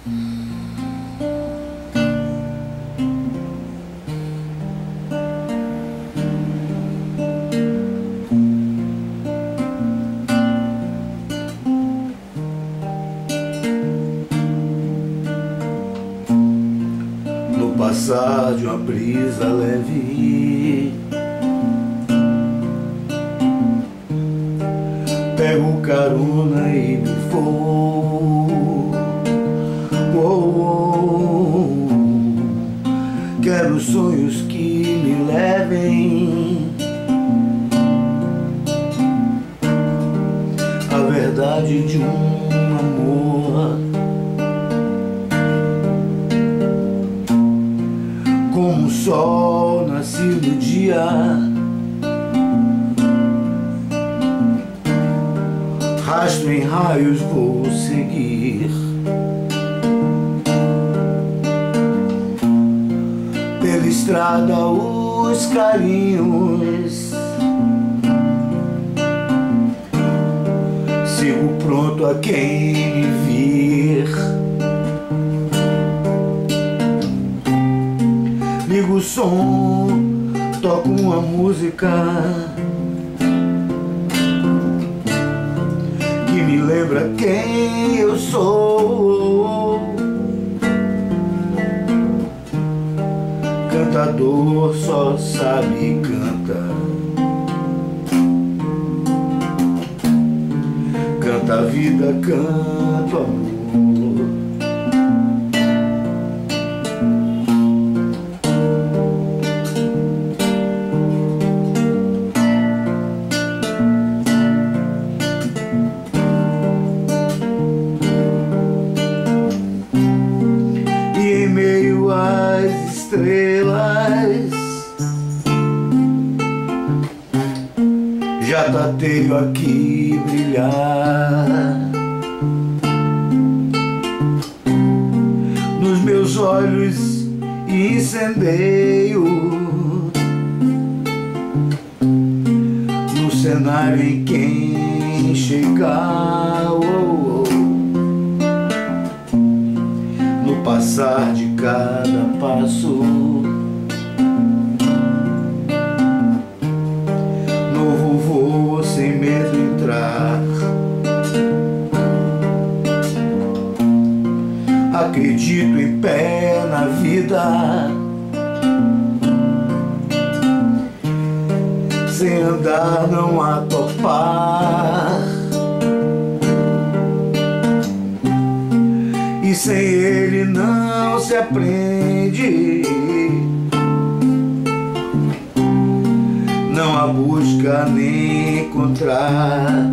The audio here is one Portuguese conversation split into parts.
No passar de uma brisa leve, pego carona e me vou. Quero sonhos que me levem à verdade de um amor, como o sol nascido no dia, rastro em raios vou seguir. Pela estrada os carinhos, sigo pronto a quem me vir. Ligo o som, toco uma música que me lembra quem eu sou. Cantador só sabe cantar, canta a vida, canta o amor. E em meio às estrelas já tateio aqui brilhar. Nos meus olhos incendeio, no cenário em quem chegar. No passar de cada passo, novo voo sem medo entrar. Acredito em pé na vida, sem andar não há topar, e sem ele não se aprende. Não há busca nem encontrar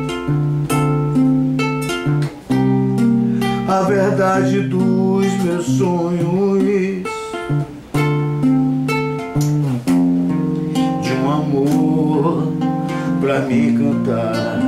a verdade dos meus sonhos, de um amor pra me cantar.